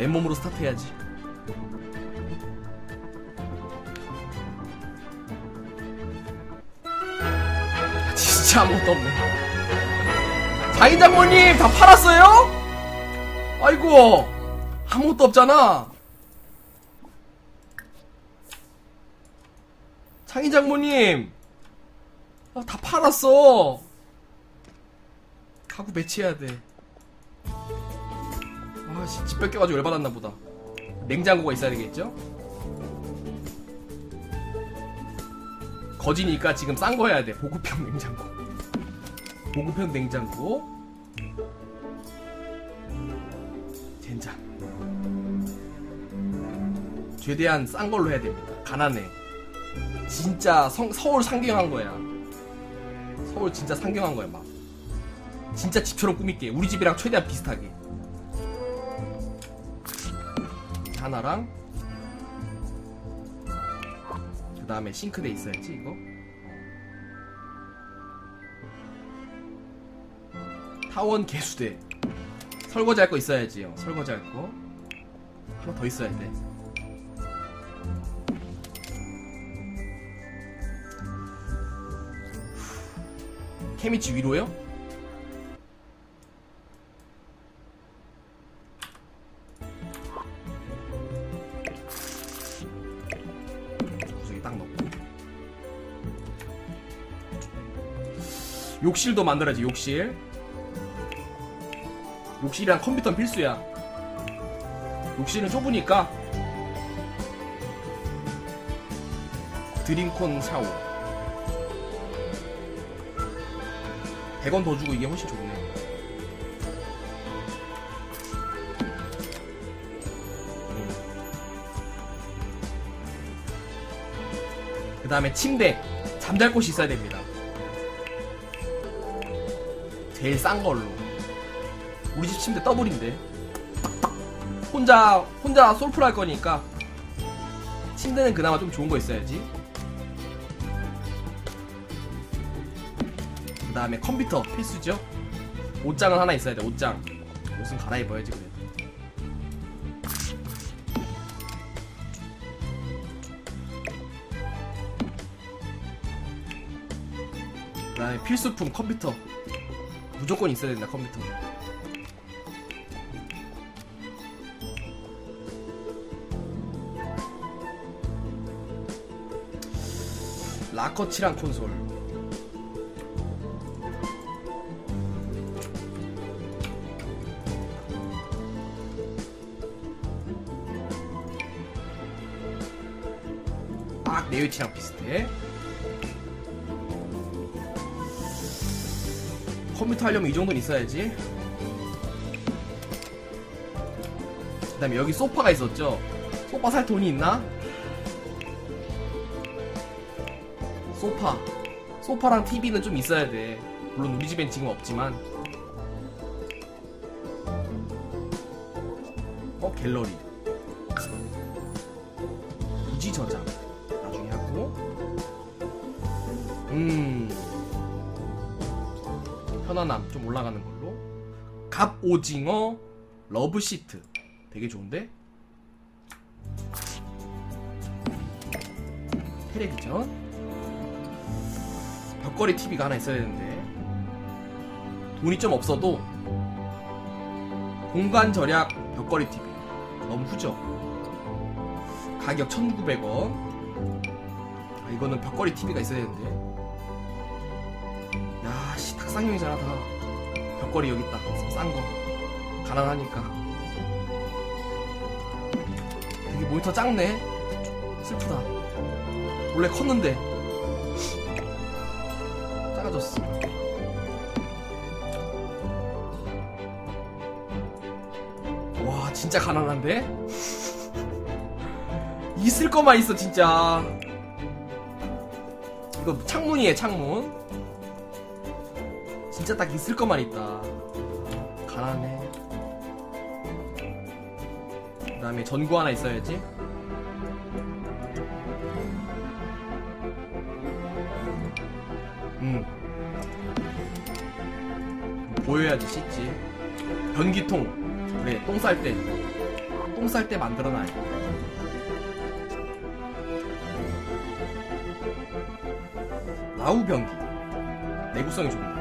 맨몸으로 스타트해야지. 진짜 아무것도 없네. 장인장모님 다 팔았어요? 아이고 아무것도 없잖아. 장인장모님 다 팔았어. 가구 배치해야 돼. 아씨 집 뺏겨가지고 열받았나 보다. 냉장고가 있어야 되겠죠? 거지니까 지금 싼 거 해야 돼. 보급형 냉장고. 보급형 냉장고. 젠장. 최대한 싼 걸로 해야 됩니다. 가난해. 진짜 서울 상경한 거야. 서울 진짜 상경한 거야 막. 진짜 집처럼 꾸밀게. 우리 집이랑 최대한 비슷하게. 하나랑 그 다음에 싱크대 있어야지 이거. 타원 개수대. 설거지 할 거 있어야지요. 설거지 할 거 하나 더 있어야 돼. 케미치 위로요? 구석에 딱 넣고. 욕실도 만들어야지. 욕실. 욕실이랑 컴퓨터는 필수야. 욕실은 좁으니까 드림콘 샤워 100원 더 주고 이게 훨씬 좋네. 그 다음에 침대. 잠잘 곳이 있어야 됩니다. 제일 싼 걸로. 우리 집 침대 더블인데. 혼자 솔플 할 거니까 침대는 그나마 좀 좋은 거 있어야지. 그 다음에 컴퓨터 필수죠. 옷장은 하나 있어야 돼. 옷장. 옷은 갈아입어야지 그래도. 그 다음에 필수품 컴퓨터. 무조건 있어야 된다 컴퓨터. 라커치랑 콘솔. 딱 내 위치랑 비슷해. 컴퓨터 하려면 이 정도는 있어야지. 그 다음에 여기 소파가 있었죠. 소파 살 돈이 있나? 소파랑 TV는 좀 있어야 돼. 물론 우리 집엔 지금 없지만. 갤러리. 무지 저장 나중에 하고. 편안함 좀 올라가는 걸로. 갑오징어 러브시트 되게 좋은데? 텔레비전. 벽걸이 TV가 하나 있어야 되는데 돈이 좀 없어도 공간 절약 벽걸이 TV 너무 후져. 가격 1,900원. 이거는 벽걸이 TV가 있어야 되는데. 야씨 탁상형이잖아 다. 벽걸이 여기 있다. 싼 거. 가난하니까. 되게 모니터 작네. 슬프다. 원래 컸는데 작아졌어. 와 진짜 가난한데? 있을 거만 있어 진짜. 이거 창문이에요 창문. 진짜 딱 있을 거만 있다. 가난해. 그 다음에 전구 하나 있어야지. 보여야지 씻지. 변기통. 그래 똥 쌀 때 똥 쌀 때 만들어놔야 돼. 라우병기 내구성이 좋네.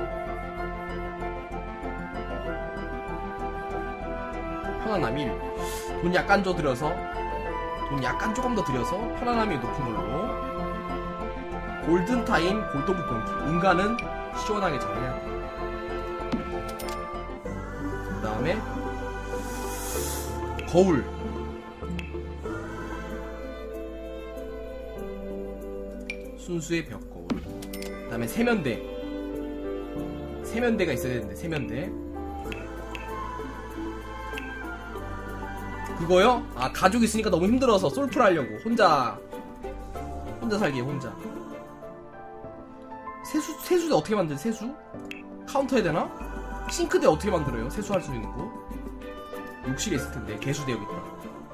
편안함 1. 돈 약간 더 들여서 돈 약간 조금 더 들여서 편안함이 높은 걸로. 골든타임 골동품 병기 응가는 시원하게 잘해야 돼. 그 다음에 거울 순수의 벽거울. 그 다음에 세면대가 있어야 되는데 세면대 그거요? 아 가족 있으니까 너무 힘들어서 솔플 하려고 혼자 살기에 혼자. 세수대 어떻게 만들지? 세수? 카운터 해야 되나? 싱크대 어떻게 만들어요? 세수할 수 있는 거? 욕실에 있을 텐데 개수대 여기 있다.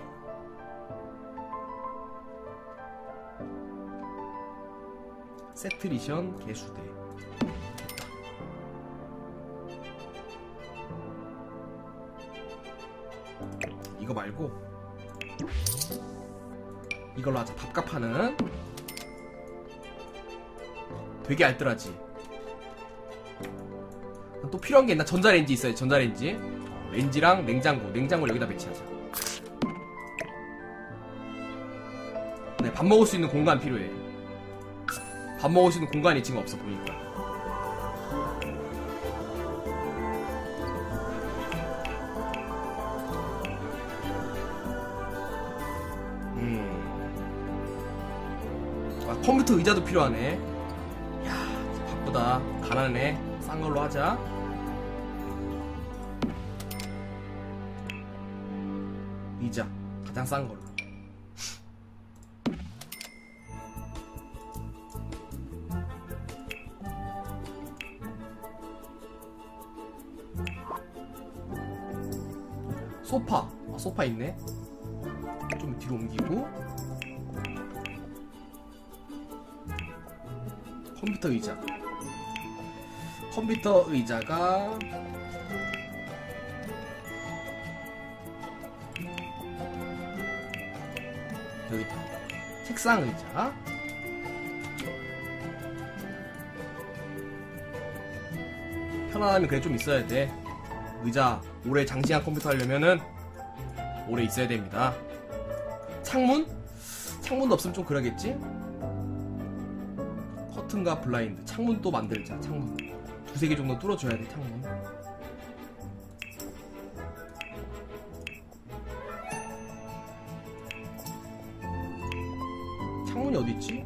세트리션 개수대. 이거 말고 이걸로 하자. 밥값하는. 되게 알뜰하지. 또 필요한 게 있나? 전자레인지 있어요. 전자레인지. 렌지랑 냉장고를 여기다 배치하자. 네, 밥 먹을 수 있는 공간 필요해. 밥 먹을 수 있는 공간이 지금 없어 보니까. 아, 컴퓨터 의자도 필요하네. 야, 바쁘다. 가난해. 싼 걸로 하자. 의자 가장 싼 걸로. 소파. 아, 소파 있네. 좀 뒤로 옮기고. 컴퓨터 의자. 컴퓨터 의자가 여기다. 책상 의자. 편안함이 그래 좀 있어야 돼. 의자 오래 장시간 컴퓨터 하려면은 오래 있어야 됩니다. 창문도 없으면 좀 그러겠지? 커튼과 블라인드. 창문 또 만들자. 창문 두세 개 정도 뚫어줘야 돼. 창문. 창문이 어디 있지?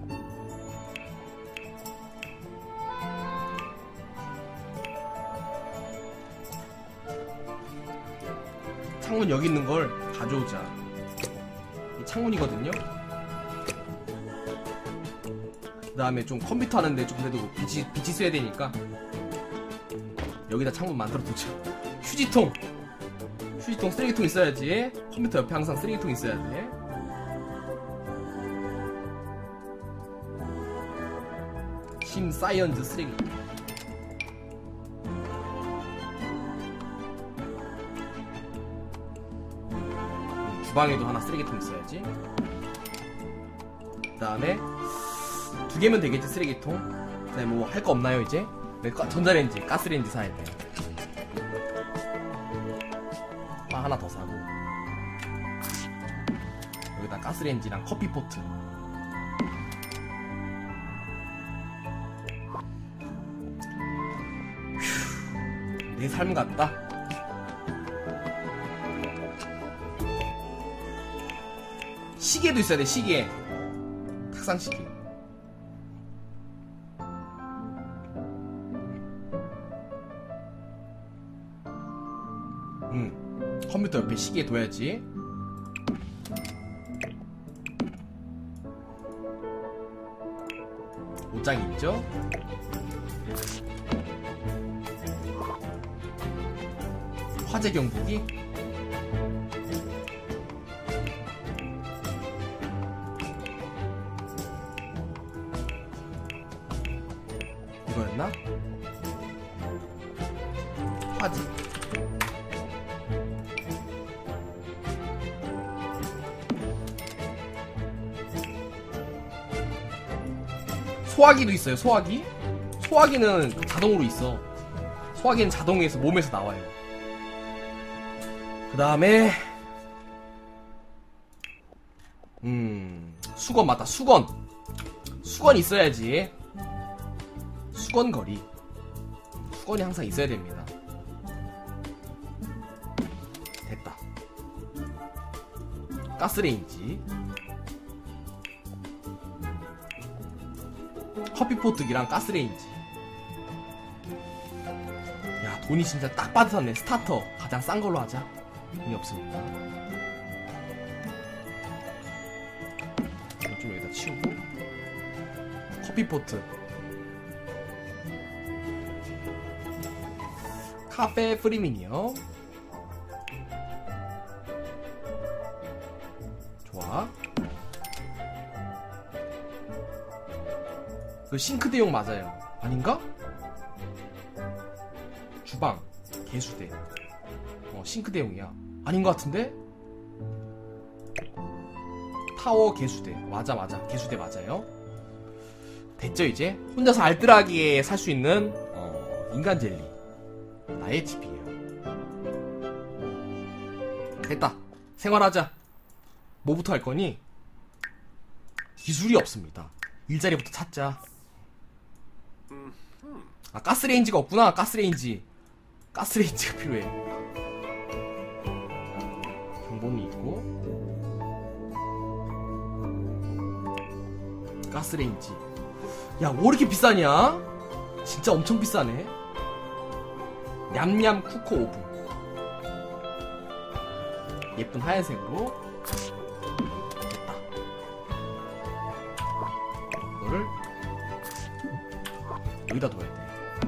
창문 여기 있는 걸 가져오자. 이 창문이거든요. 그 다음에 좀 컴퓨터 하는데 좀 그래도 빛이 쐬야 되니까 여기다 창문 만들어 두자. 휴지통 쓰레기통 있어야지. 컴퓨터 옆에 항상 쓰레기통 있어야 돼. 심사이언즈 쓰레기통. 주방에도 하나 쓰레기통 있어야지. 그 다음에 2개면 되겠지. 쓰레기통. 그 다음에 뭐 할 거 없나요 이제? 전자레인지 가스레인지 사야 돼. 하나 더 사고 여기다 가스레인지랑 커피포트. 내 삶 같다. 시계도 있어야 돼. 시계. 탁상 시계. 컴퓨터 옆에 시계 둬야지. 옷장이 있죠? 화재 경보기. 이거였나? 화재. 소화기도 있어요. 소화기. 소화기는 자동으로 있어. 소화기는 자동에서 몸에서 나와요. 그 다음에 수건. 맞다. 수건 있어야지. 수건거리. 수건이 항상 있어야 됩니다. 됐다. 가스레인지, 커피포트기랑 가스레인지. 야, 돈이 진짜 딱 빠졌네. 스타터 가장 싼 걸로 하자. 돈이 없으니까. 이거 좀 여기다 치우고. 커피포트, 카페 프리미엄. 좋아. 그 싱크대용 맞아요. 아닌가? 주방 개수대. 싱크대용이야. 아닌 것 같은데? 타워 개수대. 맞아. 개수대 맞아요. 됐죠 이제? 혼자서 알뜰하게 살 수 있는 인간 젤리. 나의 집이에요. 됐다. 생활하자. 뭐부터 할 거니? 기술이 없습니다. 일자리부터 찾자. 아, 가스레인지가 없구나. 가스레인지가 필요해. 경bom이 있고, 가스레인지. 야, 뭐 이렇게 비싸냐? 진짜 엄청 비싸네. 냠냠 쿠커 오븐. 예쁜 하얀색으로. 됐다. 이거를 여기다 둬야 돼.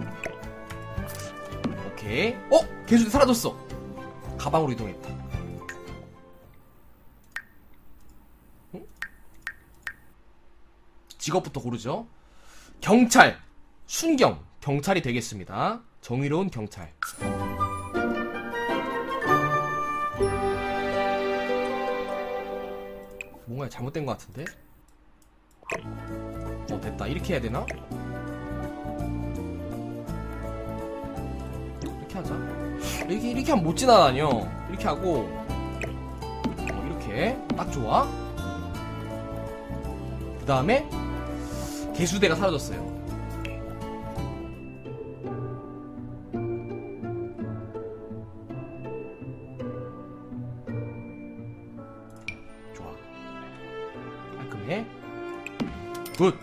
오케이. 개수대 사라졌어. 가방으로 이동했다. 응? 직업부터 고르죠. 경찰, 순경, 경찰이 되겠습니다. 정의로운 경찰. 뭔가 잘못된 것 같은데? 됐다. 이렇게 해야 되나? 이렇게 하자. 이렇게 하면 못 지나다녀. 이렇게 하고, 이렇게. 딱 좋아. 그 다음에, 개수대가 사라졌어요. 좋아. 깔끔해. 굿.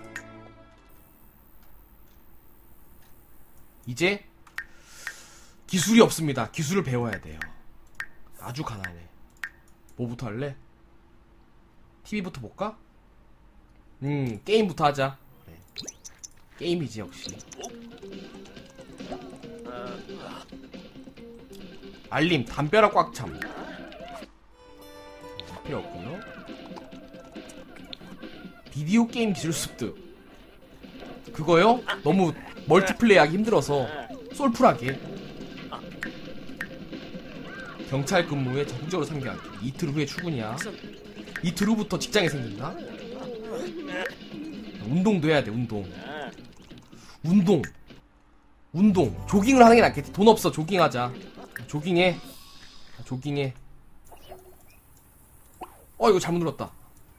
이제 기술이 없습니다. 기술을 배워야 돼요. 아주 가난해. 뭐부터 할래? TV부터 볼까? 게임부터 하자. 그래. 게임이지 역시. 알림, 담벼락 꽉참. 필요 없고요. 비디오 게임 기술 습득. 그거요? 너무 멀티플레이하기 힘들어서 솔플하게. 경찰 근무에 적극적으로 참여하기. 이틀 후에 출근이야. 이틀 후부터 직장에 생긴다. 운동도 해야 돼. 운동. 조깅을 하는 게 낫겠지. 돈 없어. 조깅하자. 조깅해. 이거 잘못 눌렀다.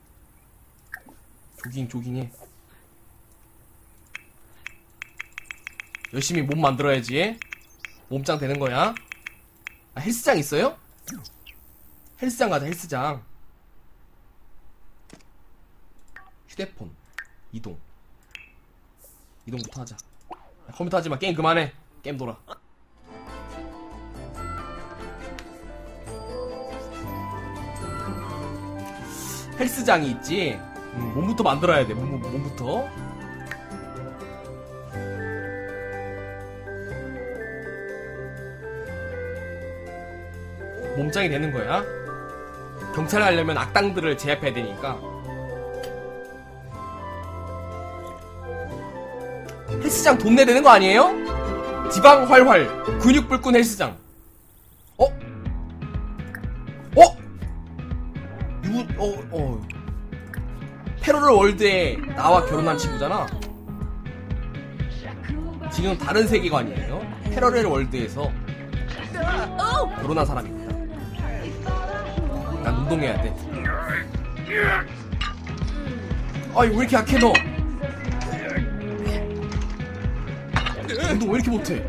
조깅해. 열심히 몸 만들어야지. 몸짱 되는 거야. 아, 헬스장 있어요? 헬스장 가자. 헬스장. 휴대폰. 이동부터 하자. 컴퓨터 하지마. 게임 그만해. 게임 돌아. 헬스장이 있지. 몸부터 만들어야 돼. 몸부터. 몸짱이 되는 거야. 경찰을 하려면 악당들을 제압해야 되니까. 헬스장 돈 내야 되는 거 아니에요? 지방 활활 근육 불끈 헬스장. 페로럴 월드에 나와 결혼한 친구잖아. 진우는 다른 세계관이에요. 패러렐 월드에서 결혼한 사람입니다. 난 운동해야 돼. 아이 왜 이렇게 약해 너? 운동 왜 이렇게 못해?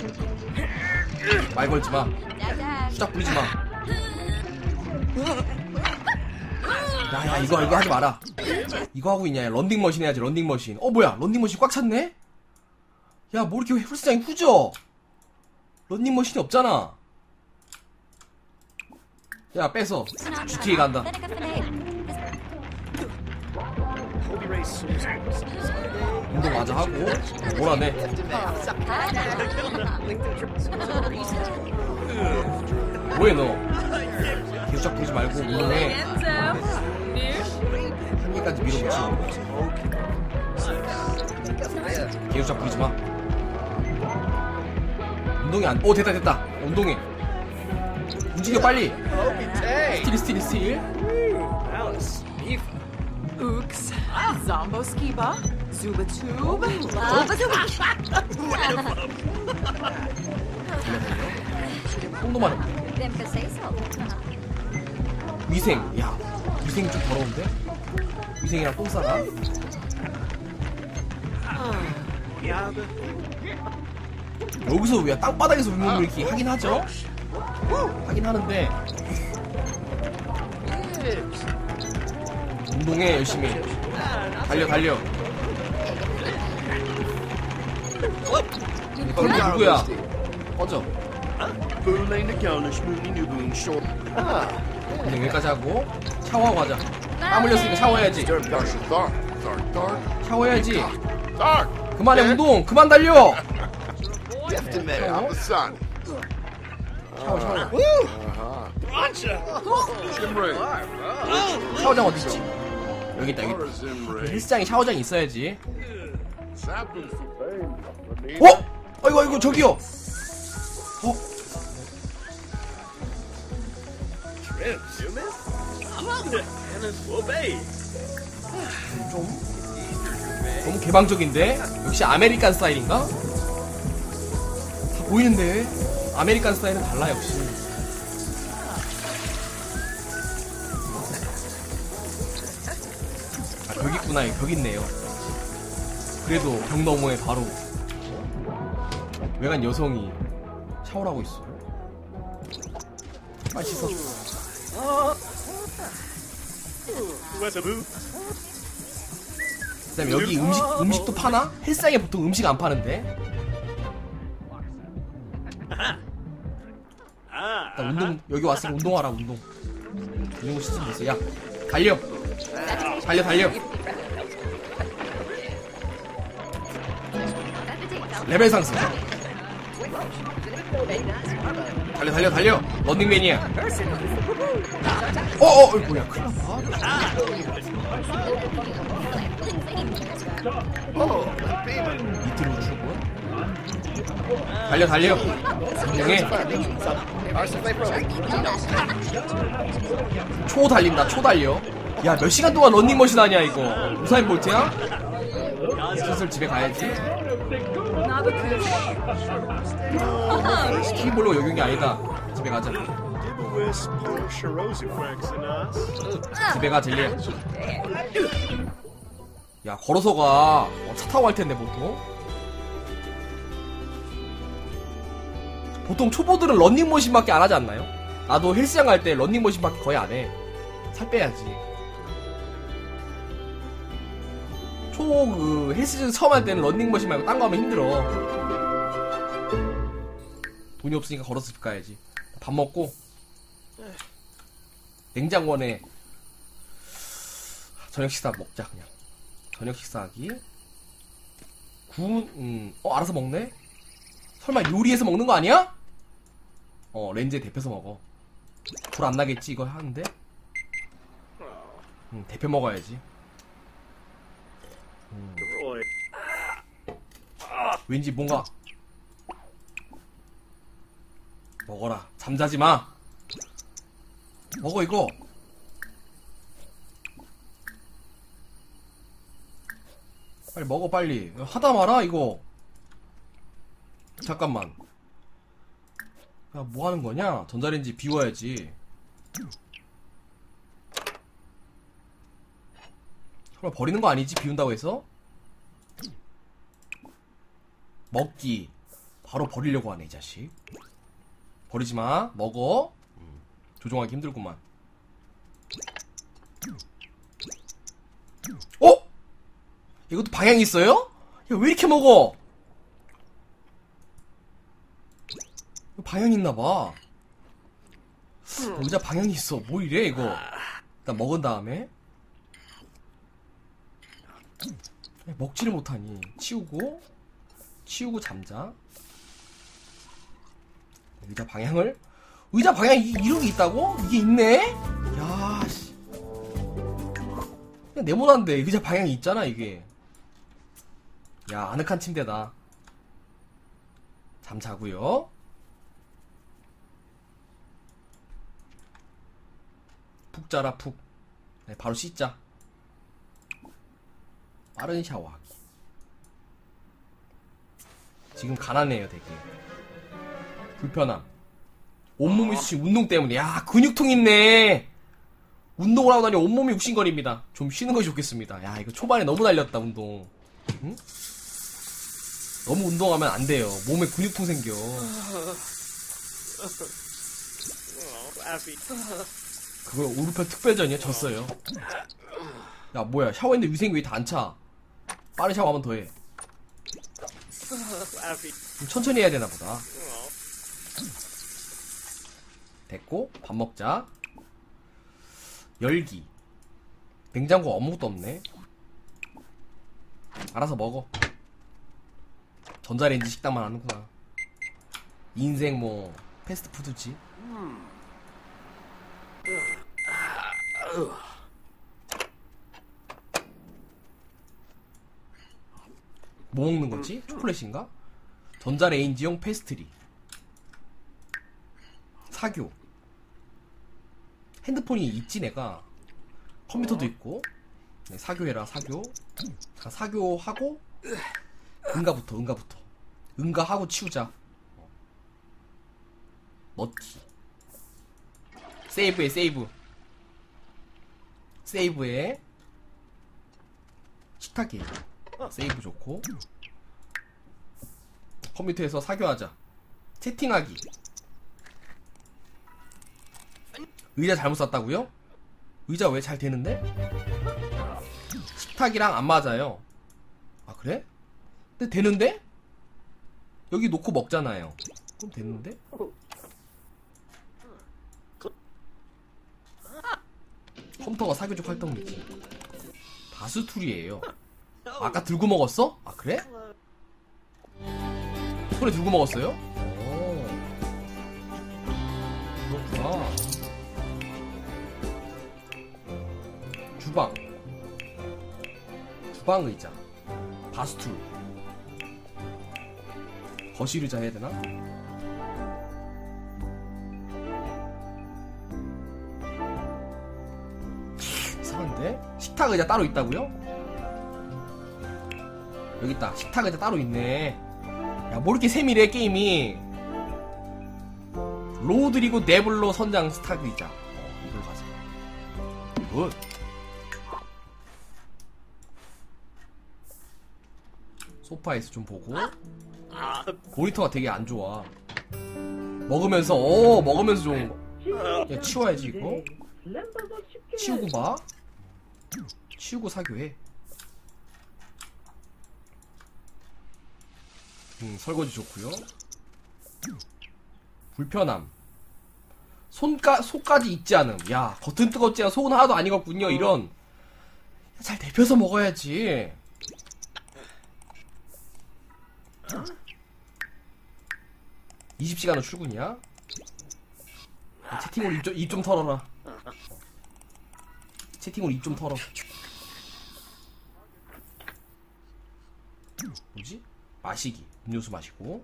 말 걸지마. 수작 부리지마. 야야 이거 하지 마라. 이거 하고 있냐. 런닝머신 해야지. 런닝머신. 뭐야 런닝머신 꽉 찼네? 야 뭐 이렇게 헬스장이 후져. 런닝머신이 없잖아. 야 뺏어. GTA 간다. 운동 마저 하고 뭐라네. 뭐해 너. 계속 부르지 말고 운동해. 한 개까지 밀어붙이고 계속 부르지 마. 운동이 안. 됐다. 운동해. 움직여 빨리. 스틸. Ooks, Zombo Skiba, Zuba Tube, 똥도만 위생. 야 위생이 좀 더러운데? 위생이랑 똥 싸가? 여기서 왜 땅바닥에서 운동을 이렇게 하긴 하죠? 하긴 하는데 운동해 열심히. 달려. 그럼 누구야? 꺼져. 그냥 여기까지 하고 샤워하고 가자. 땀 흘렸으니까 샤워해야지. 샤워해야지. 그만해 운동. 그만 달려. 샤워. 샤워장 어딨지? 여기 있다. 헬스장에 샤워장이 있어야지. 아이고 저기요. 좀 너무 개방적인데? 역시 아메리칸 스타일인가? 다 보이는데 아메리칸 스타일은 달라 역시. 벽 있구나. 벽 있네요. 그래도 벽 너머에 바로 외간 여성이 샤워를 하고 있어. 빨리 씻어. 그다음에 여기 음식도 파나? 헬스장에 보통 음식 안 파는데. 일단 운동 여기 왔으니 운동하라. 운동 시즌 됐어. 야 달려. 레벨 상승. 달려. 런닝맨이야. 뭐야 큰일 났다. 밑으로 주고. 달려. 운동해. 초 달린다. 초 달려. 야 몇 시간 동안 런닝머신 하냐 이거. 우사인 볼트야? 슬슬 집에 가야지. 스키볼로 요격이 아니다. 집에 가자. 집에 가 젤리야. 야 걸어서 가. 차 타고 갈 텐데 보통 초보들은 런닝머신밖에 안 하지 않나요? 나도 헬스장 갈 때 런닝머신밖에 거의 안 해. 살 빼야지. 헬스장 처음 할 때는 런닝머신 말고 딴 거 하면 힘들어. 돈이 없으니까 걸어서 집 가야지. 밥 먹고 냉장고에 저녁 식사 먹자. 그냥 저녁 식사하기. 알아서 먹네? 설마 요리해서 먹는 거 아니야? 렌즈에 데펴서 먹어. 불 안 나겠지 이거 하는데? 데펴 먹어야지. 왠지 뭔가 먹어라. 잠자지 마. 먹어 이거. 빨리 먹어 빨리. 하다 마라 이거. 잠깐만. 야, 뭐 하는 거냐? 전자레인지 비워야지. 설마 버리는 거 아니지? 비운다고 해서? 먹기. 바로 버리려고 하네, 이 자식. 버리지 마. 먹어. 조종하기 힘들구만. 어? 이것도 방향이 있어요? 야, 왜 이렇게 먹어? 방향이 있나봐. 의자 방향이 있어. 뭐 이래, 이거. 일단 먹은 다음에. 먹지를 못하니. 치우고 잠자. 의자 방향을? 의자 방향이 이런 게 있다고? 이게 있네? 야, 씨. 그냥 네모난데 의자 방향이 있잖아, 이게. 야, 아늑한 침대다. 잠자고요. 푹 자라, 푹. 네, 바로 씻자. 빠른 샤워하기. 지금 가난해요, 되게. 불편함. 온몸이 쑤신 운동 때문에. 야, 근육통 있네. 운동을 하고 나니 온몸이 욱신거립니다. 좀 쉬는 것이 좋겠습니다. 야, 이거 초반에 너무 날렸다, 운동. 응? 너무 운동하면 안 돼요. 몸에 근육통 생겨. 그거 오르편 특별전이야? 졌어요. 야, 뭐야. 샤워했는데 위생이 왜 다 안 차? 빠른 샤워 한번 더 해. 좀 천천히 해야 되나 보다. 됐고, 밥 먹자. 열기. 냉장고 아무것도 없네. 알아서 먹어. 전자레인지 식당만 하는구나. 인생 뭐 패스트푸드지. 뭐 먹는 거지? 초콜릿인가? 전자레인지용 페스트리. 사교. 핸드폰이 있지 내가. 컴퓨터도 있고. 네, 사교해라 사교. 자, 사교하고 응가부터. 응가하고 치우자. 넣기. 세이브해 세이브해. 식탁에 세이브 좋고. 컴퓨터에서 사교하자. 채팅하기. 의자 잘못 샀다고요? 의자 왜 잘 되는데? 식탁이랑 안 맞아요. 아, 그래? 근데 되는데? 여기 놓고 먹잖아요. 그럼 되는데? 컴퓨터가 사교적 활동이지. 다스툴이에요. 아까 들고 먹었어? 아, 그래? 손에 들고 먹었어요? 오, 그렇구나. 주방 의자. 바스툴. 거실 의자 해야 되나? 이상한데? 식탁 의자 따로 있다고요? 여기 있다. 식탁 의자 따로 있네. 야, 뭐 이렇게 세밀해 게임이. 로드리고 네블로 선장 스탁 의자. 이걸 가자. 굿. 소파에서 좀 보고. 모니터가 되게 안 좋아. 먹으면서 좀. 야, 치워야지 이거. 치우고 봐. 치우고 사교해. 설거지 좋고요. 불편함. 속까지 익지 않음. 야, 겉은 뜨겁지만 속은 하나도 안 익었군요. 이런. 잘 데펴서 먹어야지. 20시간은 출근이야? 채팅으로 입 좀 털어라. 채팅으로 입 좀 털어. 뭐지? 마시기. 음료수 마시고.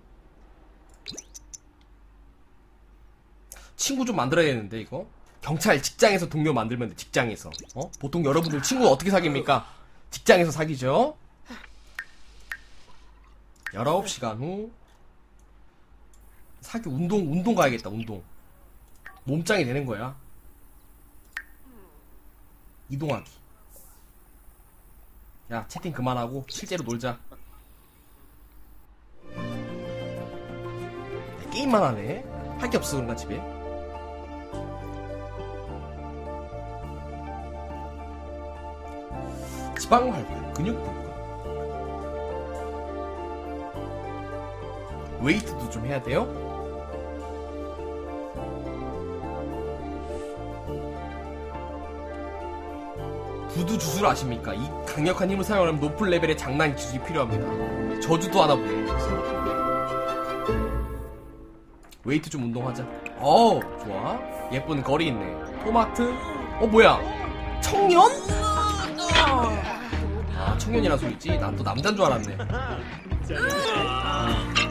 친구 좀 만들어야 되는데 이거. 경찰 직장에서 동료 만들면 돼. 직장에서. 보통 여러분들 친구 어떻게 사깁니까? 직장에서 사귀죠. 19시간 후 사기 운동 가야겠다. 운동. 몸짱이 되는 거야. 이동하기. 야, 채팅 그만하고 실제로 놀자. 야, 게임만 하네. 할 게 없어 그런가 집에. 지방 활발, 근육 불과. 웨이트도 좀 해야 돼요? 부두 주술 아십니까? 이 강력한 힘을 사용하려면 높은 레벨의 장난 기술이 필요합니다. 저주도 하나 보네. 웨이트 좀 운동하자. 좋아. 예쁜 거리 있네. 토마트. 뭐야? 청년? 청년이란 소리지? 난 또 남잔 줄 알았네.